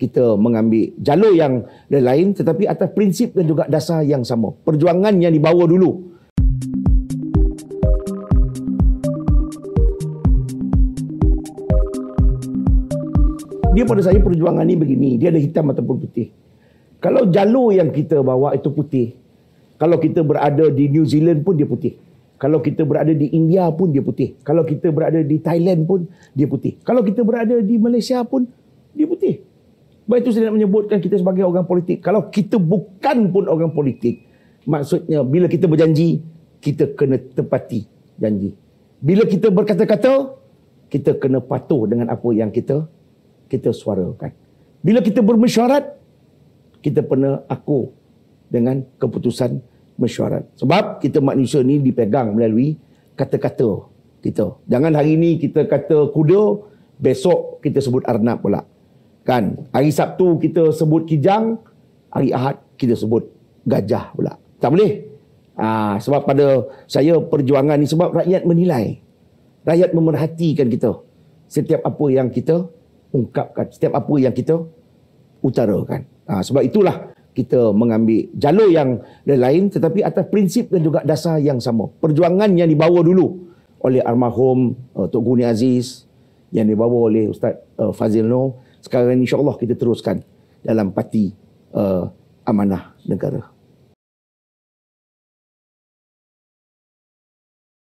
kita mengambil jalur yang lain tetapi atas prinsip dan juga dasar yang sama. Perjuangan yang dibawa dulu. Dia pada saya perjuangan ni begini, dia ada hitam ataupun putih. Kalau jalur yang kita bawa itu putih, kalau kita berada di New Zealand pun dia putih. Kalau kita berada di India pun dia putih. Kalau kita berada di Thailand pun dia putih. Kalau kita berada di Malaysia pun dia putih. Sebab itu saya nak menyebutkan kita sebagai orang politik. Kalau kita bukan pun orang politik, maksudnya bila kita berjanji, kita kena tepati janji. Bila kita berkata-kata, kita kena patuh dengan apa yang kita suarakan. Bila kita bermesyuarat, kita kena aku dengan keputusan mesyuarat. Sebab kita manusia ni dipegang melalui kata-kata kita. Jangan hari ni kita kata kuda, besok kita sebut arnab pula. Kan? Hari Sabtu kita sebut kijang, hari Ahad kita sebut gajah pula. Tak boleh. Sebab pada saya perjuangan ni sebab rakyat menilai. Rakyat memerhatikan kita. Setiap apa yang kita ungkapkan, setiap apa yang kita utarakan. Sebab itulah kita mengambil jalur yang lain tetapi atas prinsip dan juga dasar yang sama. Perjuangan yang dibawa dulu oleh almarhum Tok Guni Aziz, yang dibawa oleh Ustaz Fazil Noor, sekarang insya-Allah kita teruskan dalam parti Amanah Negara.